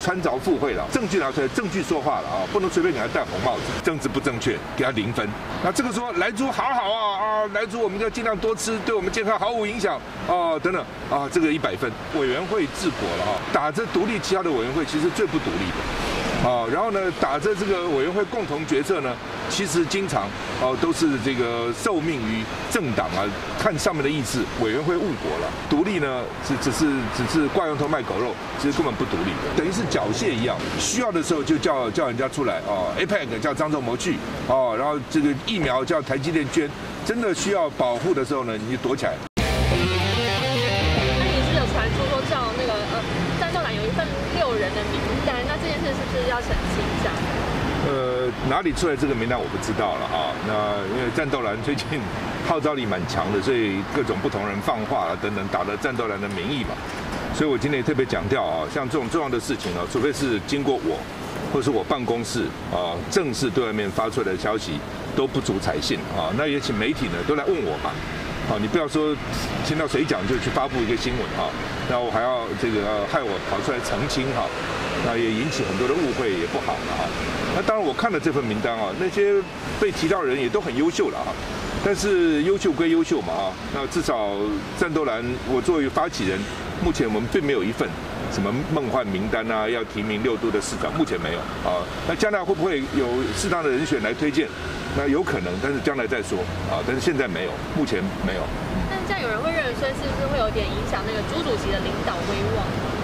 穿凿附会了，证据拿出来，证据说话了啊，不能随便给他戴红帽子，政治不正确，给他0分。那这个说莱猪好啊，莱猪我们要尽量多吃，对我们健康毫无影响啊，等等啊，这个100分。委员会治国了啊，打着独立绩效的委员会其实最不独立的。然后呢，打着这个委员会共同决策呢，其实经常都是这个受命于政党啊，看上面的意志，委员会误国了。独立呢，只是挂羊头卖狗肉，其实根本不独立，等于是缴械一样。需要的时候就叫人家出来APEC 叫张忠谋去然后这个疫苗叫台积电捐，真的需要保护的时候呢，你就躲起来。 传出说叫那个战斗蓝有一份6人的名单，那这件事是不是要澄清一下？ 哪里出来这个名单我不知道了啊。那因为战斗蓝最近号召力蛮强的，所以各种不同人放话等等，打了战斗蓝的名义嘛。所以我今天也特别强调像这种重要的事情除非是经过我或是我办公室正式对外面发出来的消息，都不足采信那也请媒体呢都来问我嘛。你不要说听到谁讲就去发布一个新闻那我还要这个害我跑出来澄清那也引起很多的误会，也不好了那当然我看了这份名单那些被提到的人也都很优秀了但是优秀归优秀嘛那至少战斗蓝我作为发起人，目前我们并没有一份什么梦幻名单要提名6都的市长，目前没有那将来会不会有适当的人选来推荐？那有可能，但是将来再说但是现在没有，目前没有。 但是这样有人会认为说，是不是会有点影响那个朱主席的领导威望？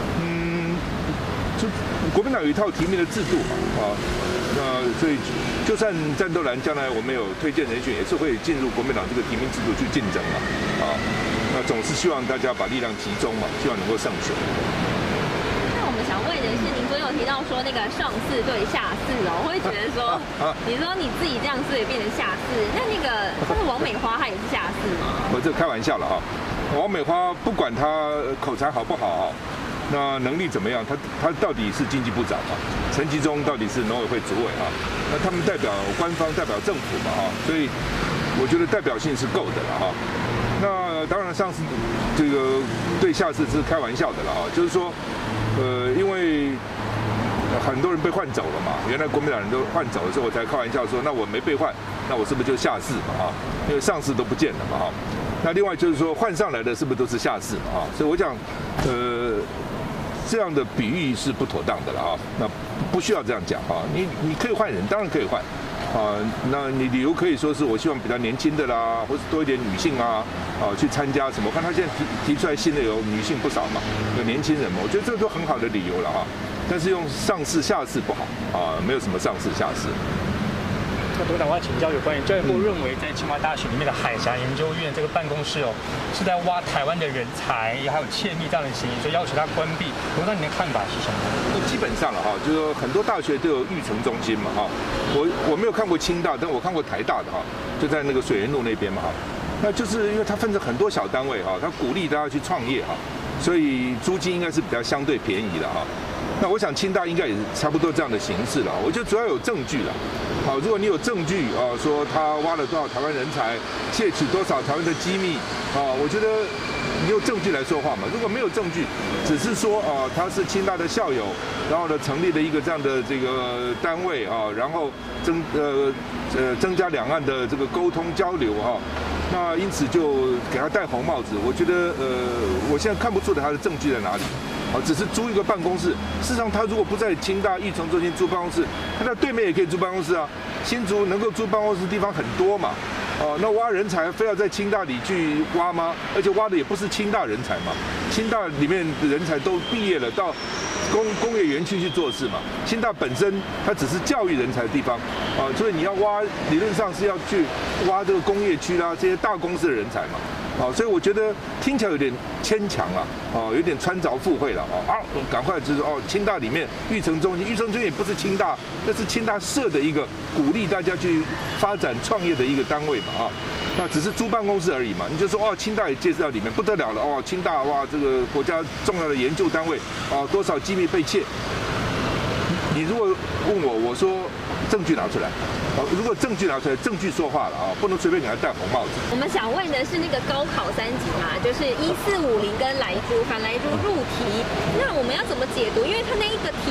就国民党有一套提名的制度嘛那所以就算战斗蓝将来我们有推荐人选，也是会进入国民党这个提名制度去竞争嘛那总是希望大家把力量集中嘛，希望能够胜选。 我们想问的是，您昨天有提到说那个上4对下4我会觉得说，你说你自己这样子也变成下4，那个像是王美花她也是下4吗？ 我这开玩笑了王美花不管她口才好不好那能力怎么样，她到底是经济部长陈吉仲到底是农委会主委那他们代表官方代表政府嘛所以我觉得代表性是够的了那当然上次这个对下4是开玩笑的了就是说因为很多人被换走了嘛，原来国民党人都换走的时候，我才开玩笑说，那我没被换，那我是不是就下4嘛因为上4都不见了嘛那另外就是说换上来的是不是都是下4嘛所以我讲这样的比喻是不妥当的了那不需要这样讲你可以换人，当然可以换那你理由可以说是我希望比较年轻的啦，或是多一点女性去参加什么？我看他现在提出来新的有女性不少嘛，有年轻人嘛，我觉得这都很好的理由了但是用上4下4不好没有什么上4下4。 那董事长，我要请教有关于教育部认为在清华大学里面的海峡研究院这个办公室是在挖台湾的人才，还有窃密这样的嫌疑，所以要求他关闭。董事长，您的看法是什么？ 基本上了就是说很多大学都有育成中心嘛我没有看过清大，但我看过台大的就在那个水源路那边嘛那就是因为它分成很多小单位它鼓励大家去创业所以租金应该是比较相对便宜的那我想清大应该也是差不多这样的形式了。我觉得主要有证据了如果你有证据说他挖了多少台湾人才，窃取多少台湾的机密我觉得你有证据来说话嘛。如果没有证据，只是说他是清大的校友，然后呢成立了一个这样的这个单位然后增加两岸的这个沟通交流那因此就给他戴红帽子。我觉得我现在看不出来他的证据在哪里只是租一个办公室。事实上，他如果不在清大育成中心租办公室，他在对面也可以租办公室新竹能够租办公室的地方很多嘛。那挖人才非要在清大里去挖吗？而且挖的也不是清大人才嘛，清大里面的人才都毕业了，到工业园区去做事嘛。清大本身它只是教育人才的地方所以你要挖，理论上是要去挖这个工业区啦，这些大公司的人才嘛。所以我觉得听起来有点牵强有点穿凿附会了赶快就是清大里面育成中心也不是清大，那是清大设的一个鼓励大家去发展创业的一个单位嘛那只是租办公室而已嘛。你就说清大也介绍里面不得了了清大哇这个国家重要的研究单位多少机密被窃。你如果问我说证据拿出来如果证据拿出来，证据说话了不能随便给他戴红帽子。 我们想问的是那个高考3级嘛，就是1450跟莱猪反莱猪入题，那我们要怎么解读？因为他那一个题目是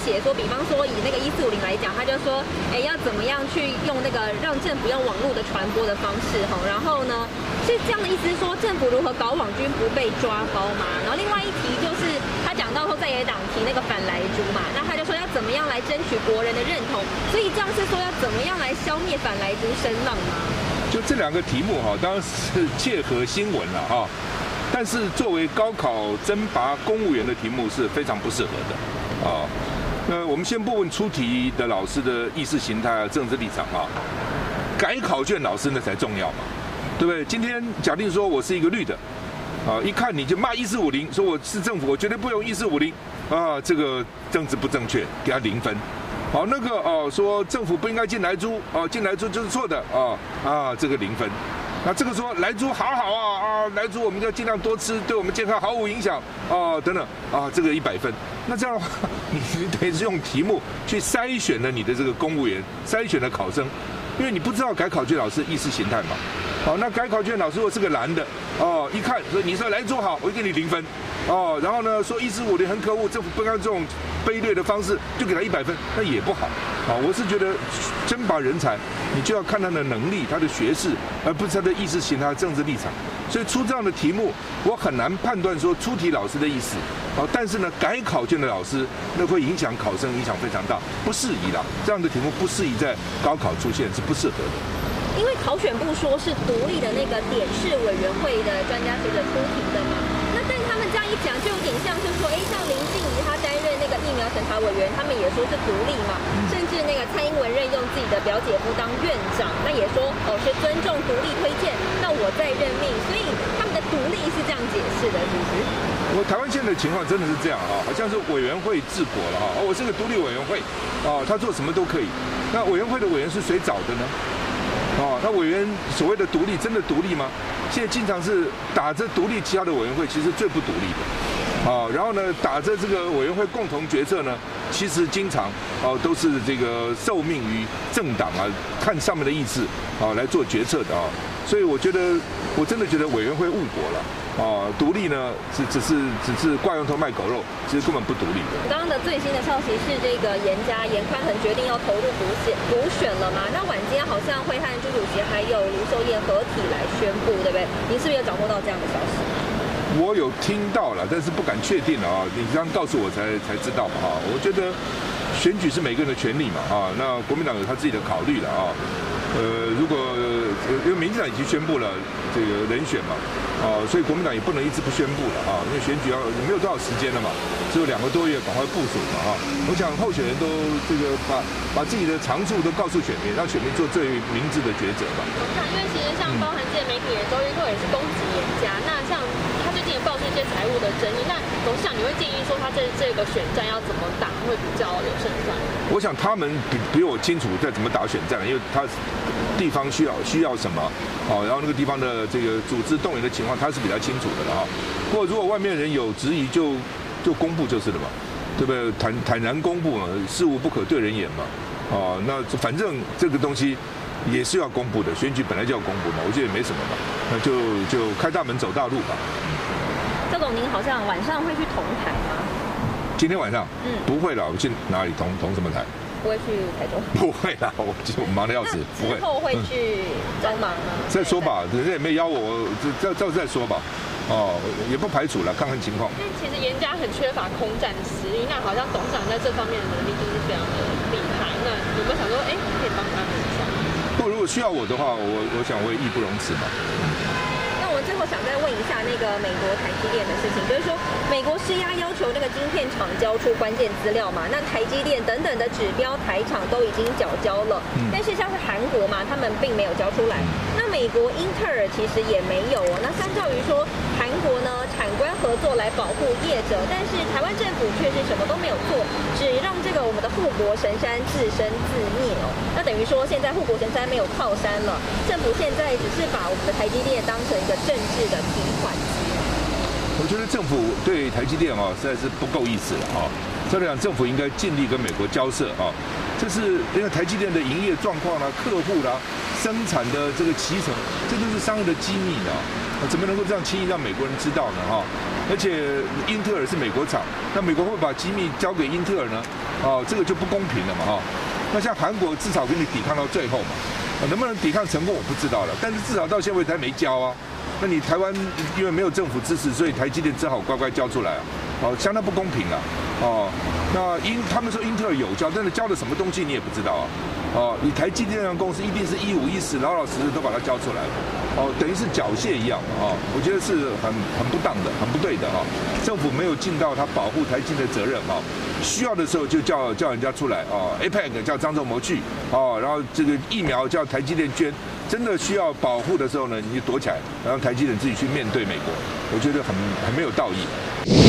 写说，比方说以那个1450来讲，他就说，要怎么样去用那个让政府用网络的传播的方式哈，然后呢，是这样的意思是说，政府如何搞网军不被抓包嘛？然后另外一题就是他讲到说在野党提那个反莱猪嘛，那他就说要怎么样来争取国人的认同，所以这样是说要怎么样来消灭反莱猪声浪吗？ 就这两个题目哈，当然是切合新闻了哈，但是作为高考征拔公务员的题目是非常不适合的啊。那我们先不问出题的老师的意识形态啊、政治立场啊，改考卷老师那才重要嘛，对不对？今天假定说我是一个绿的，啊，一看你就骂1450，说我是政府，我绝对不用1450，啊，这个政治不正确，给他0分。好，那个说政府不应该进莱猪，进莱猪就是错的，这个0分。那这个说莱猪好啊，莱猪我们要尽量多吃，对我们健康毫无影响，等等，这个100分。那这样的话，你等于是用题目去筛选了你的这个公务员，筛选了考生，因为你不知道改考卷老师意识形态嘛。好，那改考卷老师如果是个蓝的，一看说你说莱猪好，我就给你0分，然后呢说1450很可恶，政府不应该这种卑劣的方式，就给他100分，那也不好。我是觉得征拔人才，你就要看他的能力、他的学识，而不是他的意识形态、政治立场。所以出这样的题目，我很难判断说出题老师的意思。但是呢，改考卷的老师那会影响考生，影响非常大，不适宜啦。这样的题目不适宜在高考出现，是不适合的。 因为考选部说是独立的那个点试委员会的专家学者出题的嘛，那但他们这样一讲，就有点像是说，像林静怡她担任那个疫苗审查委员，他们也说是独立嘛，甚至那个蔡英文任用自己的表姐夫当院长，那也说是尊重独立推荐，那我再任命，所以他们的独立是这样解释的，是不是？ 台湾现在的情况真的是这样好像是委员会治国了我是个独立委员会他做什么都可以。那委员会的委员是谁找的呢？那委员所谓的独立，真的独立吗？现在经常是打着独立旗号的委员会，其实最不独立的。然后呢，打着这个委员会共同决策呢，其实经常都是这个受命于政党看上面的意志来做决策的所以我真的觉得委员会误国了。独立呢，只是挂羊头卖狗肉，其实根本不独立的。 刚刚的最新的消息是，这个严宽恒决定要投入补选了嘛？那晚间好像会和朱主席还有卢秀燕合体来宣布，对不对？您是不是有掌握到这样的消息？ 我有听到了，但是不敢确定你刚告诉我才知道嘛我觉得选举是每个人的权利嘛那国民党有他自己的考虑了如果因为民进党已经宣布了这个人选嘛所以国民党也不能一直不宣布了因为选举也没有多少时间了嘛，只有2个多月，赶快部署嘛我想候选人都这个把自己的长处都告诉选民，让选民做最明智的抉择吧。 因为其实像包含这些媒体人周玉蔻也是攻击严家，那像他最近也爆出一些财务的争议，那董事长你会建议说他这个选战要怎么打会比较有胜算？ 我想他们比我清楚在怎么打选战，因为他地方需要什么然后那个地方的这个组织动员的情况，他是比较清楚的了不过如果外面人有质疑，就公布就是了嘛，对不对？坦然公布嘛，事无不可对人言嘛那反正这个东西也是要公布的，选举本来就要公布嘛，我觉得也没什么嘛，那就开大门走大路吧。 赵总，您好像晚上会去同台吗？ 今天晚上？不会了，我去哪里同什么台？ 不会去台中？不会啦，我忙得要死。 之后会去帮忙吗？ 再说吧，人家也没邀我，再说吧。也不排除了，看看情况。 因为其实严家很缺乏空战的实力，那好像董事长在这方面的能力就是非常的厉害。那有没有想说，可以帮他们一下？ 不，如果需要我的话，我想我也义不容辞嘛。 我最后想再问一下那个美国台积电的事情，就是说美国施压要求那个晶片厂交出关键资料嘛，那台积电等等的指标台厂都已经缴交了，但是像是韩国嘛，他们并没有交出来。那美国英特尔其实也没有那相较于说韩国呢产官合作来保护业者，但是台湾政府却是什么都没有做，只让这个我们的护国神山自生自灭那等于说现在护国神山没有靠山了，政府现在只是把我们的台积电当成一个政治的提款机。 我觉得政府对台积电实在是不够意思了照理讲，政府应该尽力跟美国交涉啊。这是因为台积电的营业状况啦、客户啦、生产的这个期程，这都是商业的机密的怎么能够这样轻易让美国人知道呢？而且英特尔是美国厂，那美国会把机密交给英特尔呢？这个就不公平了嘛那像韩国至少给你抵抗到最后嘛，能不能抵抗成功我不知道了，但是至少到现在为止还没交啊。那你台湾因为没有政府支持，所以台积电只好乖乖交出来相当不公平啊。那他们说英特尔有交，但是交的什么东西你也不知道你台积电的公司一定是15、14老老实实都把它交出来了等于是缴械一样我觉得是很不当的，很不对的政府没有尽到他保护台积电的责任需要的时候就叫人家出来APEC 叫张忠谋去然后这个疫苗叫台积电捐，真的需要保护的时候呢，你就躲起来，然后台积电自己去面对美国，我觉得很没有道义。